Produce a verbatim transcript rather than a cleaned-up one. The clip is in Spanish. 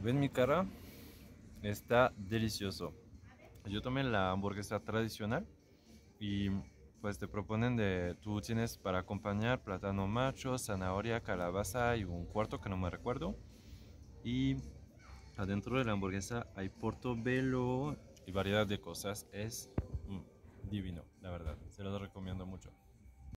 ¿Ven mi cara? Está delicioso. Yo tomé la hamburguesa tradicional y pues te proponen de, tú tienes para acompañar plátano macho, zanahoria, calabaza y un cuarto que no me recuerdo. Y adentro de la hamburguesa hay portobello y variedad de cosas. Es mm, divino, la verdad. Se los recomiendo mucho.